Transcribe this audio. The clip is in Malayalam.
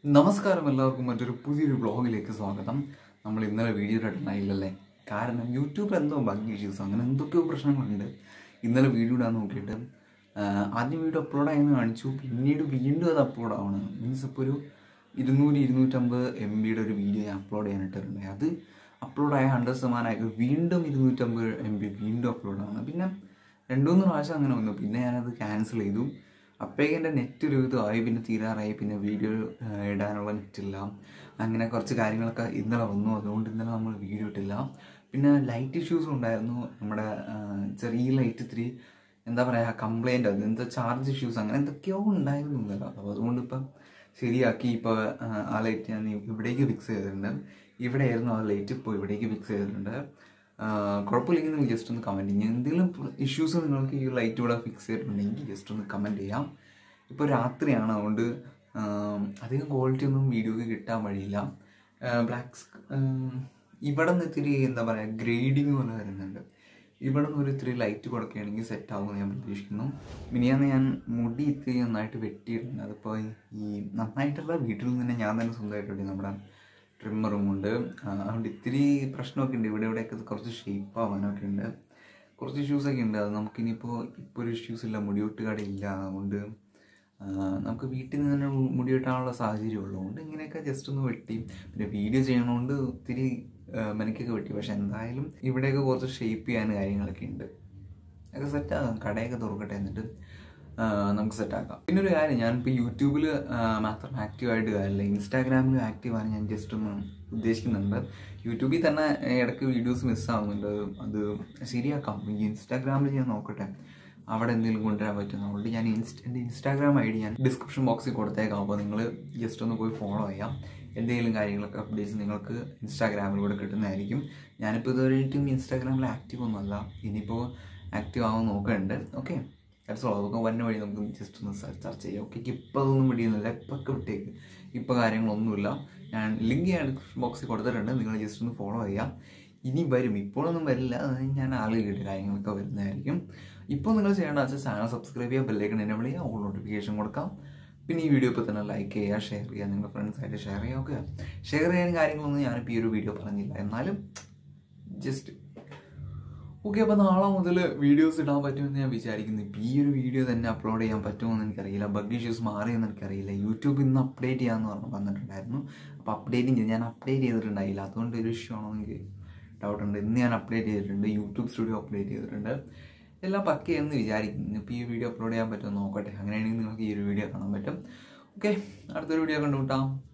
നമസ്കാരം എല്ലാവർക്കും മറ്റൊരു പുതിയൊരു വ്ളോഗിലേക്ക് സ്വാഗതം. നമ്മൾ ഇന്നലെ വീഡിയോ ഇടണമില്ലല്ലേ, കാരണം യൂട്യൂബിൽ എന്തോ ബഗ് ഇഷ്യൂസ് അങ്ങനെ എന്തൊക്കെയോ പ്രശ്നങ്ങളുണ്ട്. ഇന്നലെ വീഡിയോ ഇടാൻ നോക്കിയിട്ട് ആദ്യം വീഡിയോ അപ്ലോഡ് ആയെന്ന് കാണിച്ചു, പിന്നീട് വീണ്ടും അത് അപ്ലോഡ് ആവണം. മീൻസ് ഇപ്പോൾ ഒരു 200-250 MB ഒരു വീഡിയോ ഞാൻ അപ്ലോഡ് ചെയ്യാനിട്ടുണ്ട്. അത് അപ്ലോഡായ 100% വീണ്ടും 250 MB വീണ്ടും അപ്ലോഡ് ആവണം. പിന്നെ 2-3 പ്രാവശ്യം അങ്ങനെ വന്നു. പിന്നെ ഞാനത് ക്യാൻസൽ ചെയ്തു. അപ്പോഴേക്കും എൻ്റെ നെറ്റ് ഒരു ഇതായി, പിന്നെ തീരാറായി, പിന്നെ വീഡിയോ ഇടാനുള്ള നെറ്റില്ല. അങ്ങനെ കുറച്ച് കാര്യങ്ങളൊക്കെ ഇന്നലെ വന്നു. അതുകൊണ്ട് ഇന്നലെ നമ്മൾ വീഡിയോ ഇട്ടില്ല. പിന്നെ ലൈറ്റ് ഇഷ്യൂസും ഉണ്ടായിരുന്നു. നമ്മുടെ ചെറിയ ലൈറ്റ് ഇത്തിരി എന്താ പറയുക കംപ്ലൈൻ്റ് ആയിരുന്നു, എന്താ ചാർജ് ഇഷ്യൂസ് അങ്ങനെ എന്തൊക്കെയോ ഉണ്ടായിരുന്നു ഇന്നലെ. അപ്പോൾ അതുകൊണ്ട് ഇപ്പം ശരിയാക്കി. ഇപ്പോൾ ആ ലൈറ്റ് ഞാൻ ഇവിടേക്ക് ഫിക്സ് ചെയ്തിട്ടുണ്ട്. ഇവിടെയായിരുന്നു ആ ലൈറ്റ്, ഇപ്പോൾ ഇവിടേക്ക് ഫിക്സ് ചെയ്തിട്ടുണ്ട്. കുഴപ്പമില്ലെങ്കിൽ നിങ്ങൾ ജസ്റ്റ് ഒന്ന് കമൻറ്റ് ചെയ്യാം. എന്തെങ്കിലും ഇഷ്യൂസ് നിങ്ങൾക്ക് ഈ ലൈറ്റ് ഇവിടെ ഫിക്സ് ചെയ്തിട്ടുണ്ടെങ്കിൽ ജസ്റ്റ് ഒന്ന് കമൻറ്റ് ചെയ്യാം. ഇപ്പോൾ രാത്രിയാണ്, അതുകൊണ്ട് അധികം ക്വാളിറ്റി ഒന്നും വീഡിയോക്ക് കിട്ടാൻ വഴിയില്ല. ബ്ലാക്ക് ഇവിടെ നിന്ന് ഇത്തിരി എന്താ പറയുക ഗ്രേഡിങ് പോലെ വരുന്നുണ്ട്. ഇവിടെ നിന്ന് ഒരു ഇത്തിരി ലൈറ്റ് കൊടുക്കുകയാണെങ്കിൽ സെറ്റ് ആകുമെന്ന് ഞാൻ പ്രതീക്ഷിക്കുന്നു. മിനിയാന്ന് ഞാൻ മുടി ഇത്തിരി നന്നായിട്ട് വെട്ടിയിട്ടുണ്ട്. അതിപ്പോൾ ഈ നന്നായിട്ടുള്ള വീട്ടിൽ നിന്ന് ഞാൻ തന്നെ സ്വന്തമായിട്ട് വെട്ടി. നമ്മുടെ ട്രിമ്മറും ഉണ്ട്. അതുകൊണ്ട് ഇത്തിരി പ്രശ്നമൊക്കെ ഉണ്ട്. ഇവിടെയൊക്കെ കുറച്ച് ഷേപ്പ് ആവാനൊക്കെ ഉണ്ട്, കുറച്ച് ഇഷ്യൂസൊക്കെ ഉണ്ട്. അത് നമുക്കിനിപ്പോൾ ഒരു ഇഷ്യൂസ് ഇല്ല, മുടിവെട്ടുകടയില്ല. അതുകൊണ്ട് നമുക്ക് വീട്ടിൽ നിന്ന് തന്നെ മുടി വെട്ടാനുള്ള സാഹചര്യം ഉള്ളതുകൊണ്ട് ഇങ്ങനെയൊക്കെ ജസ്റ്റ് ഒന്ന് വെട്ടി. പിന്നെ വീഡിയോ ചെയ്യണോണ്ട് ഒത്തിരി മെനക്കൊക്കെ വെട്ടി. പക്ഷെ എന്തായാലും ഇവിടെയൊക്കെ കുറച്ച് ഷേപ്പ് ചെയ്യാൻ കാര്യങ്ങളൊക്കെ ഉണ്ട്. അതൊക്കെ സെറ്റാകാം. കടയൊക്കെ തുറക്കട്ടെ, എന്നിട്ട് നമുക്ക് സെറ്റാക്കാം. പിന്നെ ഒരു കാര്യം, ഞാനിപ്പോൾ യൂട്യൂബിൽ മാത്രം ആക്റ്റീവായിട്ട് കാര്യമില്ല, ഇൻസ്റ്റാഗ്രാമിൽ ആക്റ്റീവാണ് ഞാൻ ജസ്റ്റ് ഒന്ന് ഉദ്ദേശിക്കുന്നുണ്ട്. യൂട്യൂബിൽ തന്നെ ഇടയ്ക്ക് വീഡിയോസ് മിസ്സാവുന്നുണ്ട്. അത് ശരിയാക്കാം. ഈ ഇൻസ്റ്റാഗ്രാമിൽ ഞാൻ നോക്കട്ടെ അവിടെ എന്തെങ്കിലും കൊണ്ടുവരാൻ പറ്റുന്നതുകൊണ്ട് ഞാൻ എൻ്റെ ഇൻസ്റ്റാഗ്രാം ID ഞാൻ ഡിസ്ക്രിപ്ഷൻ ബോക്സിൽ കൊടുത്തേക്കാം. അപ്പോൾ നിങ്ങൾ ജസ്റ്റ് ഒന്ന് പോയി ഫോളോ ചെയ്യാം. എന്തെങ്കിലും കാര്യങ്ങളൊക്കെ അപ്ഡേറ്റ്സ് നിങ്ങൾക്ക് ഇൻസ്റ്റാഗ്രാമിലൂടെ കിട്ടുന്നതായിരിക്കും. ഞാനിപ്പോൾ ഇതുവരെയായിട്ടും ഇൻസ്റ്റാഗ്രാമിൽ ആക്റ്റീവ് ഒന്നുമല്ല, ഇനിയിപ്പോൾ ആക്റ്റീവ് ആവാൻ നോക്കുന്നുണ്ട്. Okay, that's all. അതൊക്കെ വന്ന വഴി നമുക്ക് ജസ്റ്റ് ഒന്ന് ചർച്ച ചെയ്യാം. ഓക്കെ, ഇപ്പോൾ അതൊന്നും വിടിയുന്നില്ല, ഇപ്പൊക്കെ വിട്ടേക്ക്. ഇപ്പോൾ കാര്യങ്ങളൊന്നുമില്ല. ഞാൻ ലിങ്ക് ഞാൻ ഡിസ്ക്രിപ്ഷൻ ബോക്സിൽ കൊടുത്തിട്ടുണ്ട്, നിങ്ങൾ ജസ്റ്റ് ഒന്ന് ഫോളോ ചെയ്യാം. ഇനി വരും, ഇപ്പോഴൊന്നും വരില്ല, ഞാൻ ആളുകളുടെ കാര്യങ്ങളൊക്കെ വരുന്നതായിരിക്കും. ഇപ്പോൾ നിങ്ങൾ ചെയ്യേണ്ട വെച്ചാൽ ചാനൽ സബ്സ്ക്രൈബ് ചെയ്യുക, ബെല്ലൈക്കൺ എനേബിൾ ചെയ്യുക, ഓൾ നോട്ടിഫിക്കേഷൻ കൊടുക്കാം. പിന്നെ ഈ വീഡിയോ ഇപ്പോൾ തന്നെ ലൈക്ക് ചെയ്യുക, ഷെയർ ചെയ്യുക, നിങ്ങളുടെ ഫ്രണ്ട്സായിട്ട് ഷെയർ ചെയ്യുക. ഓക്കെ, ഷെയർ ചെയ്യാൻ കാര്യങ്ങളൊന്നും ഞാനിപ്പോൾ ഈ ഒരു വീഡിയോ പറഞ്ഞില്ല, എന്നാലും ജസ്റ്റ് ഓക്കെ. അപ്പോൾ നാളെ മുതൽ വീഡിയോസ് ഇടാൻ പറ്റുമെന്ന് ഞാൻ വിചാരിക്കുന്നു. ഇപ്പോൾ ഈ ഒരു വീഡിയോ തന്നെ അപ്ലോഡ് ചെയ്യാൻ പറ്റുമോയെന്ന് എനിക്കറിയില്ല. ബഗ് ഇഷ്യൂസ് മാറിയെന്ന് എനിക്കറിയില്ല. യൂട്യൂബ് ഇന്ന് അപ്ഡേറ്റ് ചെയ്യാമെന്ന് വന്നിട്ടുണ്ടായിരുന്നു. അപ്പോൾ അപ്ഡേറ്റിംഗ് ഞാൻ അപ്ഡേറ്റ് ചെയ്തിട്ടുണ്ടായില്ല, അതുകൊണ്ട് ഒരു ഇഷ്യൂ ആണോ എനിക്ക് ഡൗട്ടുണ്ട്. ഇന്ന് ഞാൻ അപ്ഡേറ്റ് ചെയ്തിട്ടുണ്ട്, യൂട്യൂബ് സ്റ്റുഡിയോ അപ്ഡേറ്റ് ചെയ്തിട്ടുണ്ട്. എല്ലാം പക്കയെന്ന് വിചാരിക്കുന്നു. ഇപ്പോൾ ഈ വീഡിയോ അപ്ലോഡ് ചെയ്യാൻ പറ്റുമോ നോക്കട്ടെ. അങ്ങനെയാണെങ്കിൽ നിങ്ങൾക്ക് ഈ ഒരു വീഡിയോ കാണാൻ പറ്റും. ഓക്കെ, അടുത്തൊരു വീഡിയോ കണ്ടുമുട്ടാം.